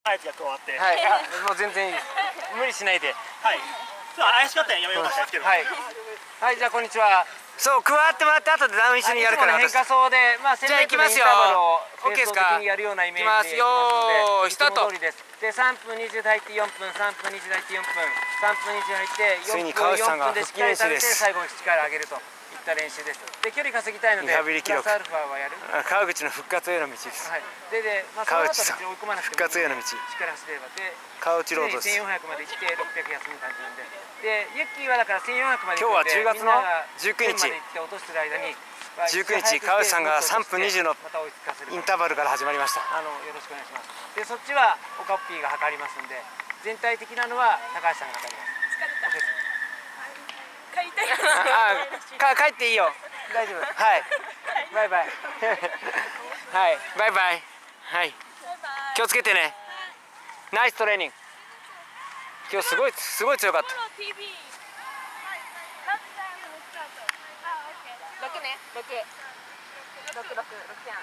はいが加わって、 はい、もう全然いいです。無理しないで。 はい。怪しかったらやめようとしたんですけど。 はい。はい、じゃあこんにちは。そう加わってもらって後でダウン一緒にやるから。変化走でまあ1000メートルのインターバルをペース的にやるようなイメージでいきますので、いつも通りです。で3分20入って4分、3分20入って4分、3分20入って4分でしっかり食べて最後力上げると。練習です。で距離稼ぎたいので、プラスアルファはやる。川口の復活への道です。はい。で、まあその後別に追い込まなくても復活への道。しっかり走ればで、川内ロードです。1400まで行って600休む感じなんで。で、ユッキーはだから1400まで行くんで、今日は10月の19日。落としてる間に19日川内さんが3分20のインターバルから始まりました。よろしくお願いします。で、そっちはオカッピーが測りますんで、全体的なのは高橋さんが測ります。疲れた。帰っていいよ。大丈夫。はい。バイバイ。はい。バイバイ。はい。気をつけてね。ナイストレーニング。今日すごい強かった。6ね。6やん。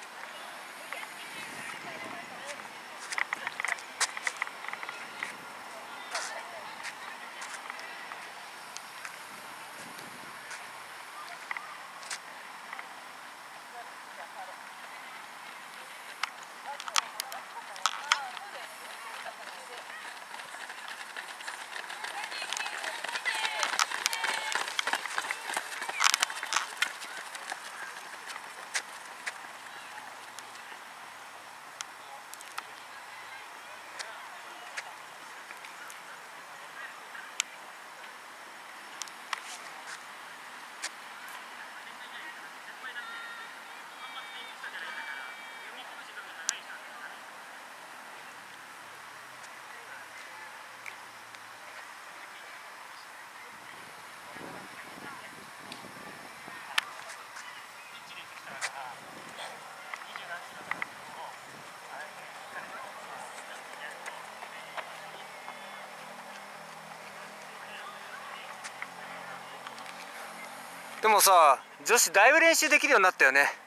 でもさ、女子だいぶ練習できるようになったよね。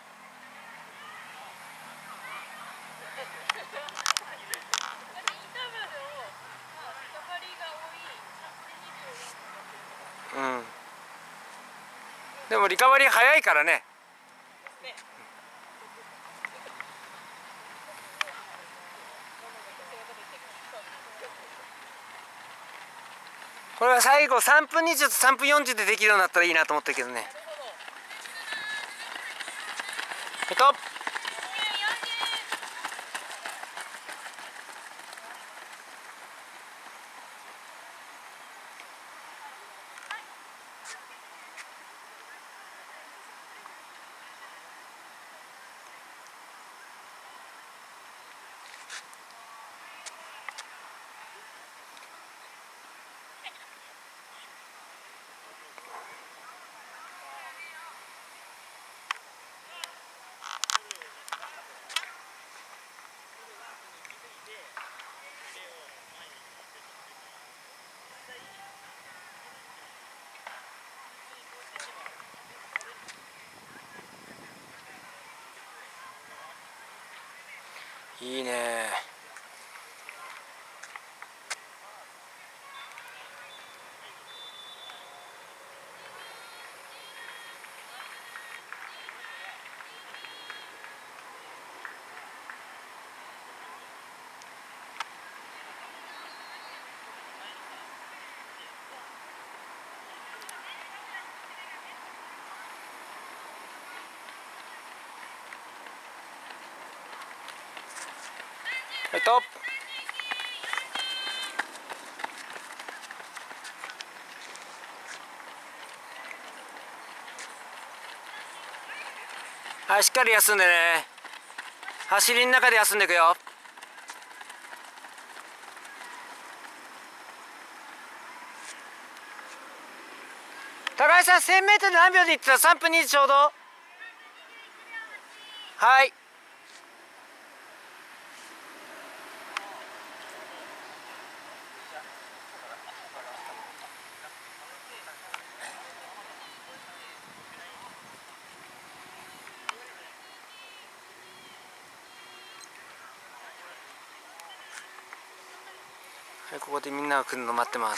うん。でもリカバリー早いからね。これは最後3分20と3分40でできるようになったらいいなと思ったけどね。いいね。はい、しっかり休んでね。走りの中で休んでいくよ。高橋さん、1000メートル何秒でいってた？ 3 分2ちょうど。はい。 はい、ここでみんなが来るの待ってます。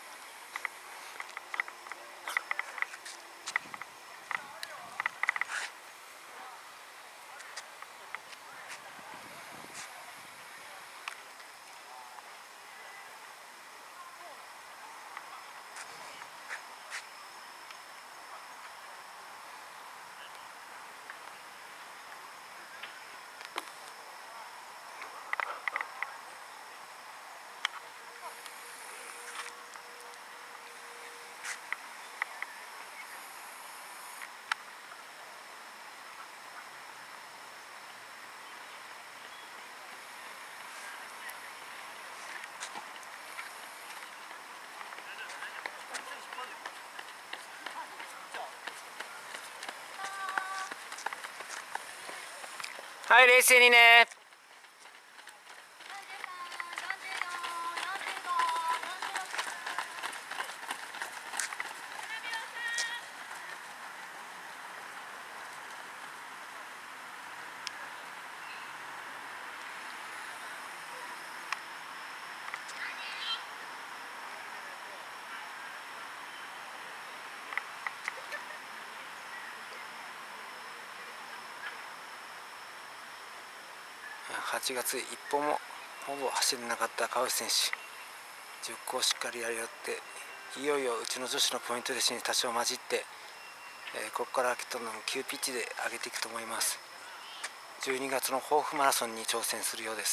はい、冷静にね。8月一歩もほぼ走れなかった川内選手、10個をしっかりやり合って、いよいようちの女子のポイントレースに多少混じって、ここからどんどん急ピッチで上げていくと思います。12月の抱負マラソンに挑戦するようです。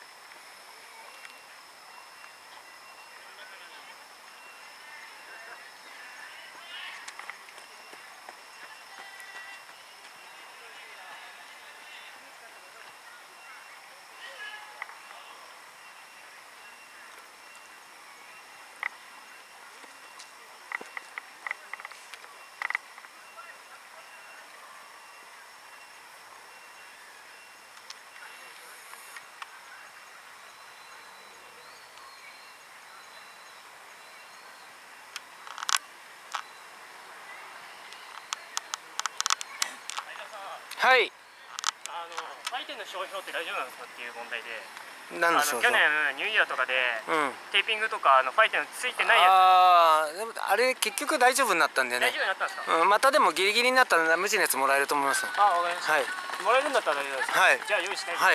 はい。 ファイテンの商標って大丈夫なんですかっていう問題で。 何の商標？ 去年ニューイヤーとかで、テーピングとかファイテンついてないやつ。でもあれ結局大丈夫になったんだよね。 大丈夫になったんですか？ またでもギリギリになったら無地のやつもらえると思います。 わかりました。はい。もらえるんだったら大丈夫です。はい。じゃあ用意したい。はい。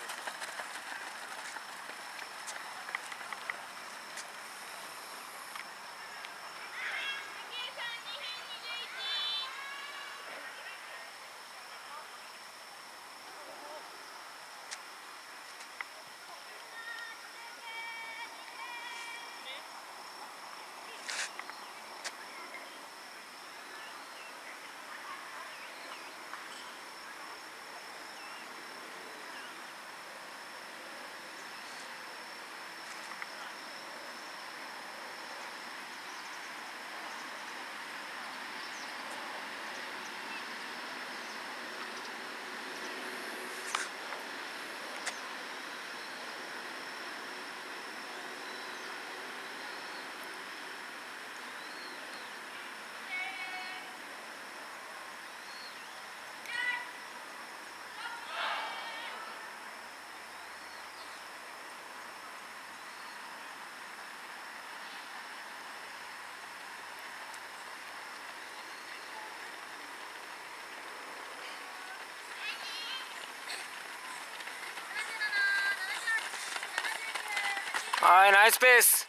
はい、ナイスペース。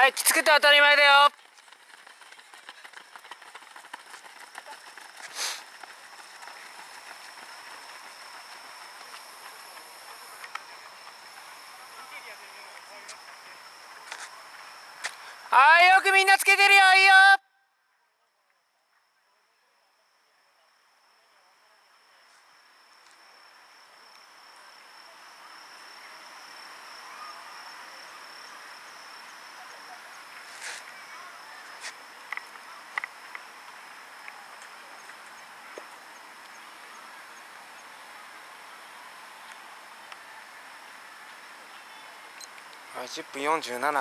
はい、きつくて当たり前だよ。はい、よくみんなつけてるよ。いいよ。はい、10分47。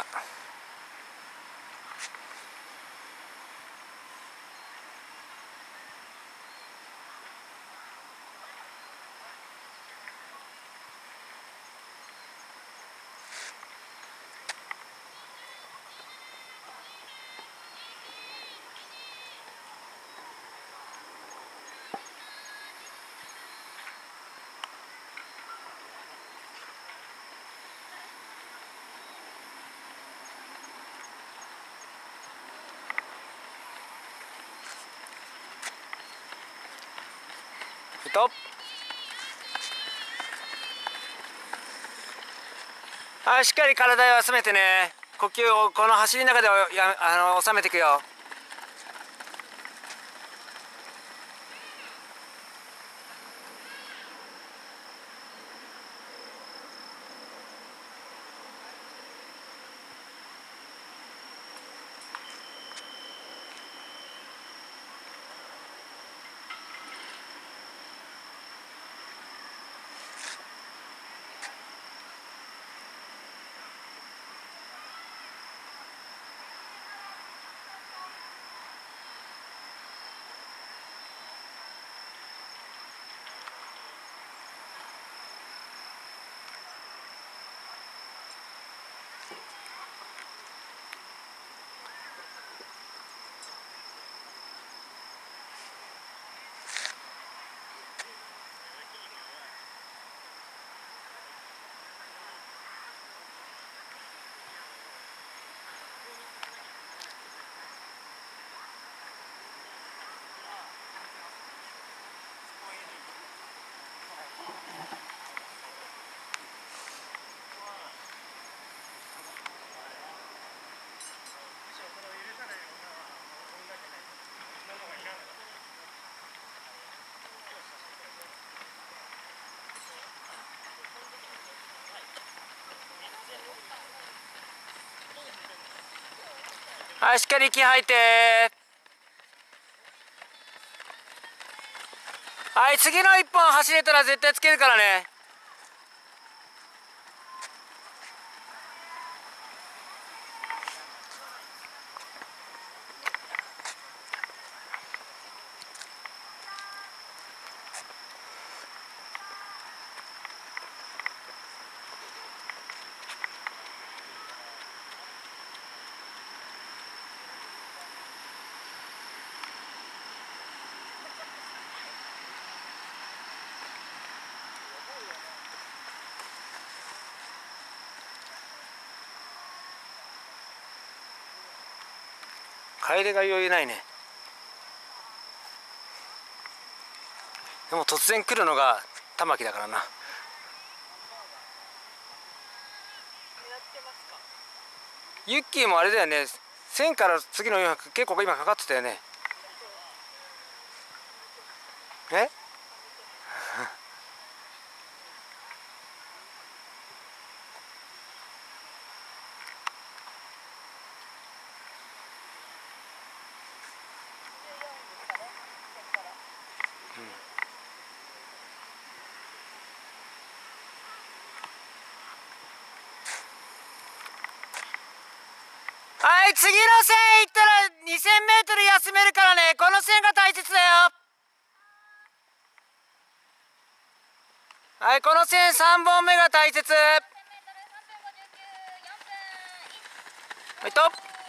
はい、しっかり体を休めてね。呼吸をこの走りの中で収めていくよ。はい、しっかり息吐いて。はい、次の1本走れたら絶対つけるからね。楓が余裕ないね。でも突然来るのが玉木だからな。ユッキーもあれだよね、1000から次の400結構今かかってたよね。えはい、次の線行ったら2000メートル休めるからね。この線が大切だよ。はい、この線3本目が大切。はいと。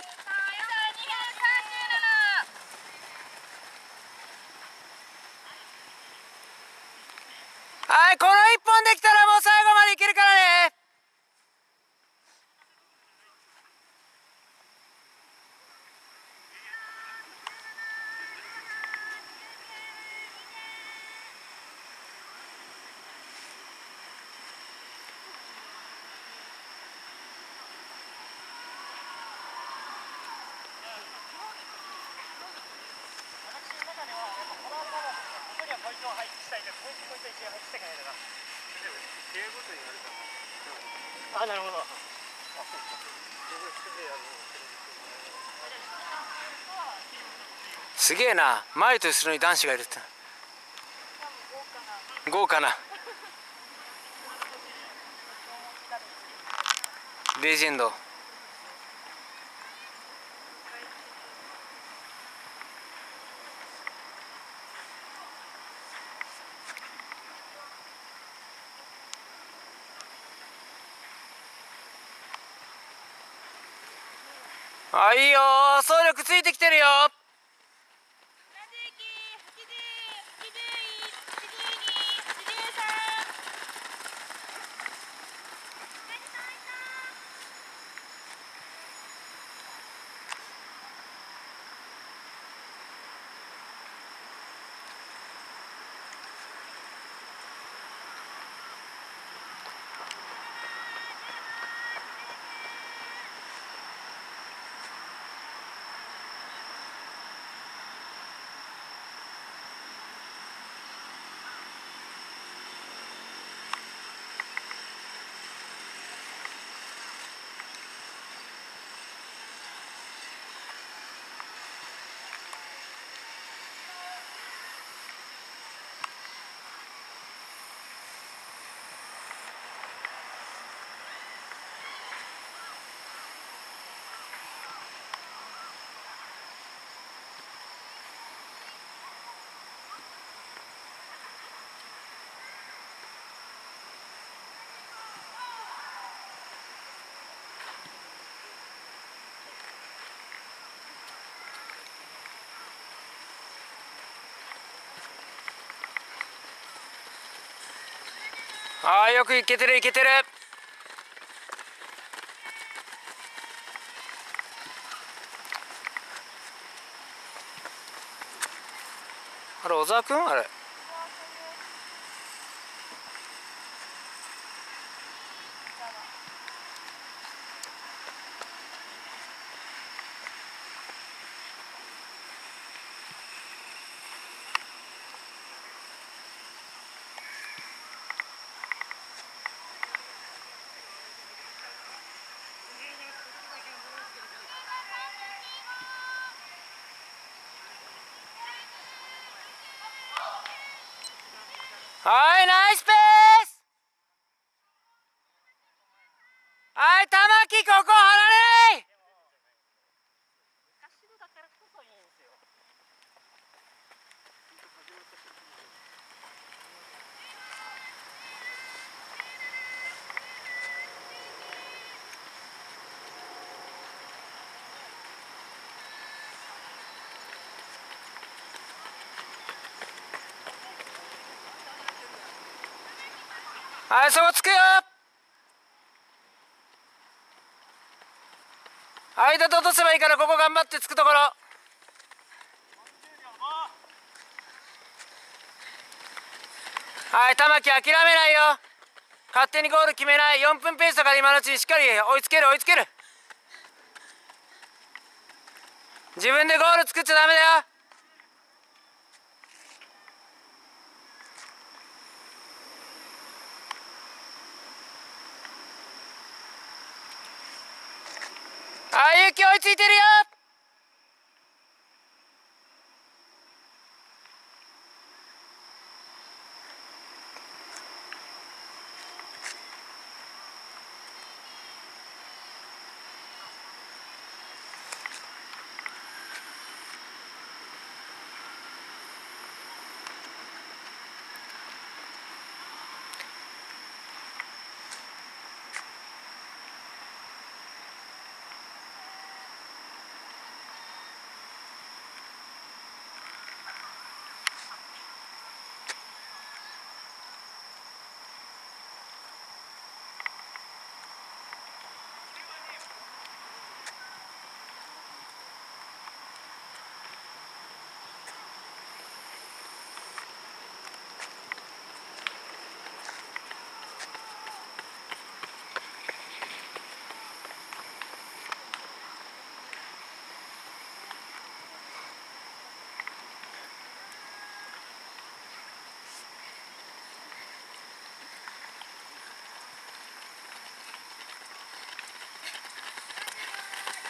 はい、この1本できたらもう最後までいけるからね。 なるほど。 すげえな、前と後ろに男子がいるって。豪華なレジェンド。あ、いいよ、走力ついてきてるよ。ああ、よくいけてるいけてる。あれ小沢君、あれ。はい、ナイスペース。はい、玉木、ここ離れない。はい、そこつくよ。間と落とせばいいから、ここ頑張ってつくところ。はい、玉木諦めないよ。勝手にゴール決めない。4分ペースだから今のうちにしっかり追いつける追いつける。自分でゴール作っちゃダメだよ。あ、ゆうき追いついてるよ。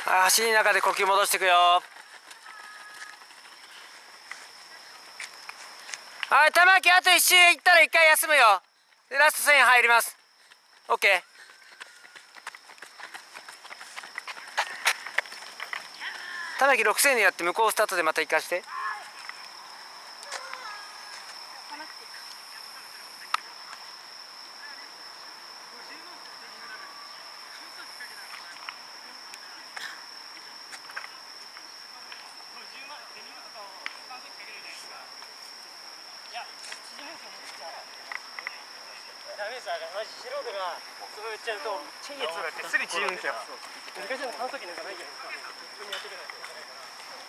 走りの中で呼吸戻していくよ。はい、玉木あと1周行ったら1回休むよ。でラスト1000入ります。 OK。 玉木6000でやって向こうスタートでまた行かして。 ダメですよ、マジ素人がそう言っちゃうとチェイエツがってすぐ縮むんですよ。昔の乾燥機なんかないじゃないですか。普通にやっていけないといけないから。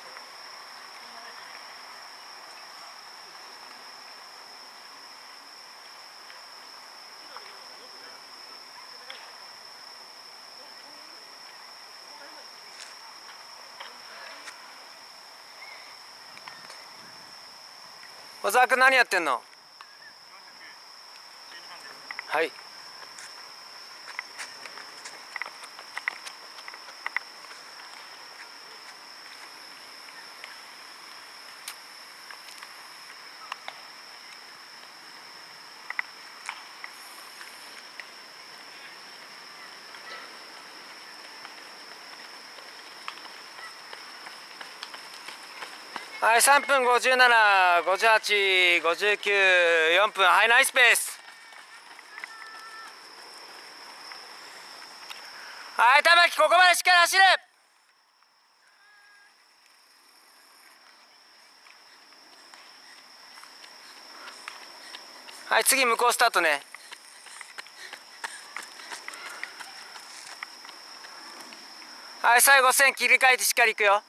小沢君何やってんの？はい。はい、3分57、58、59、4分。はい、ナイスペース。はい、玉木ここまでしっかり走る。はい、次向こうスタートね。はい、最後線切り替えてしっかりいくよ。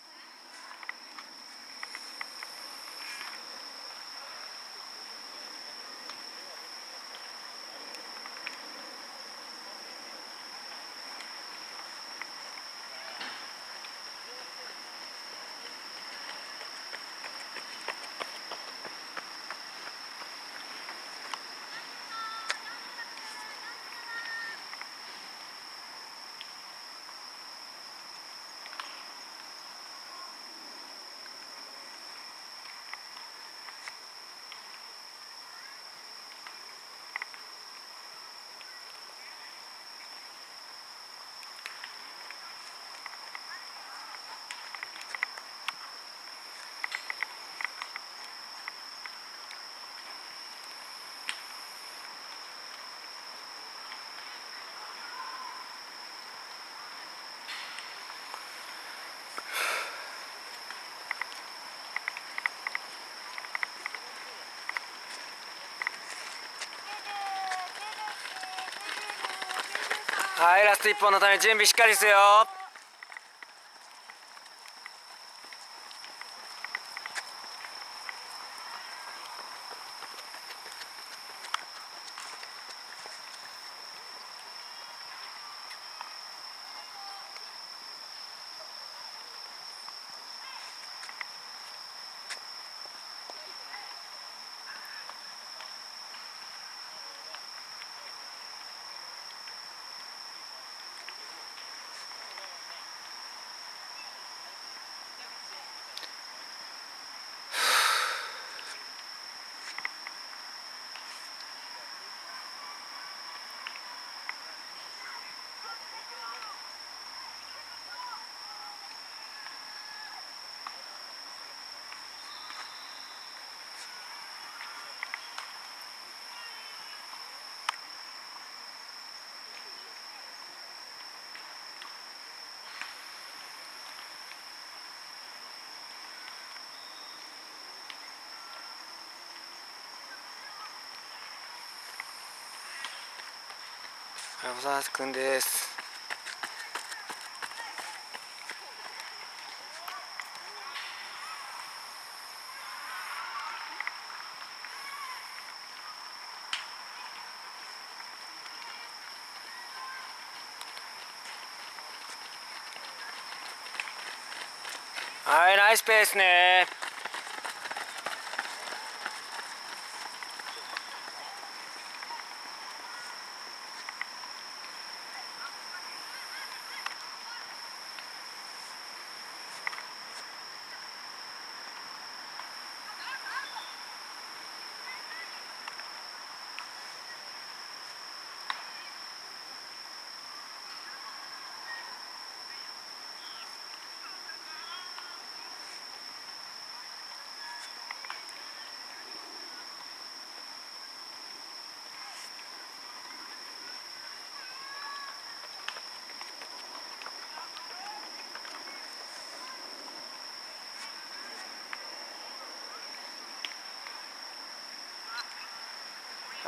はい、ラスト1本のため準備しっかりですよ。はい、小沢君です。はい、ナイスペースね。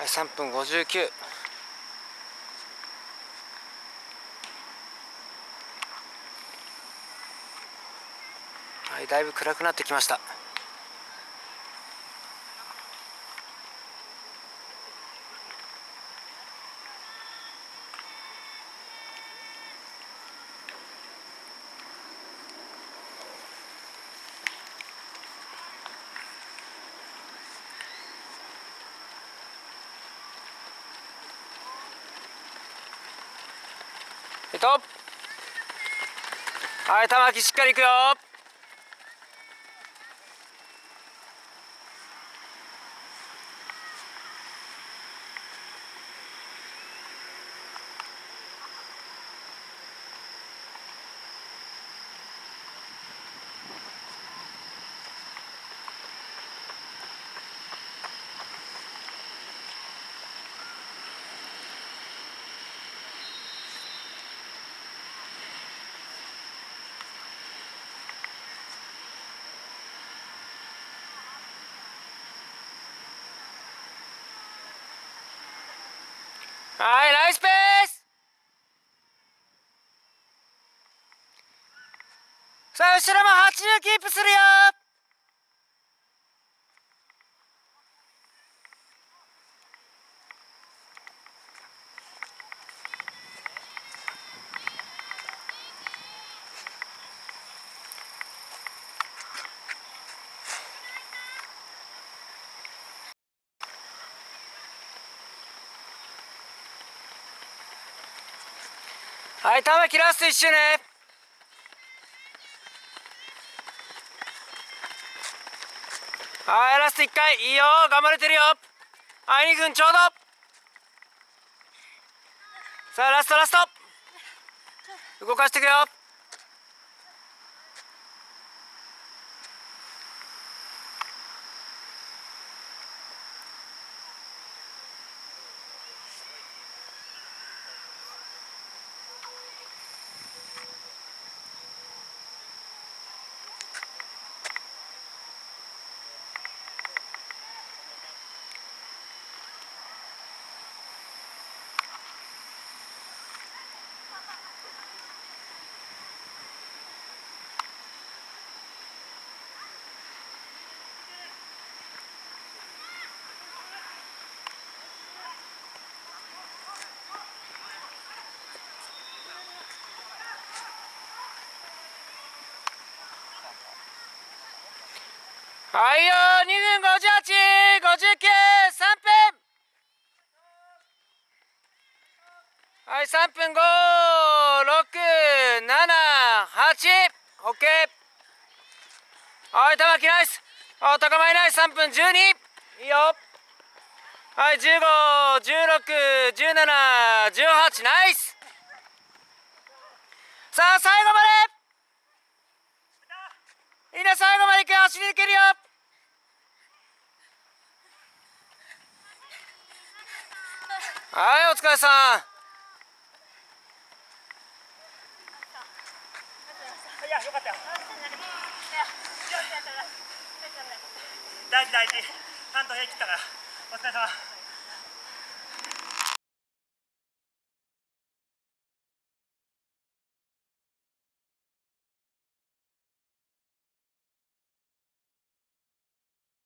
3分59。はい、だいぶ暗くなってきました。はい、玉木しっかりいくよ。はい、ナイスペース。さあ、後ろも80キープするよ。はい、玉木ラスト1周ね。はい、ラスト1回いいよ、頑張れてるよ。はい、2分ちょうど。さあ、ラスト動かしていくよ。はいよ、2分58、59、3分。はい、3分5、6、7、8、オッケー。はい、玉木ナイス。あ、高前ナイス、3分12。いいよ。はい、15、16、17、18、ナイス。さあ、最後まで。みんな最後まで行くよ、走り抜けるよ。はい、お疲れさん。 いや、よかったよ。大事大事。ちゃんと平気ったから。お疲れ様。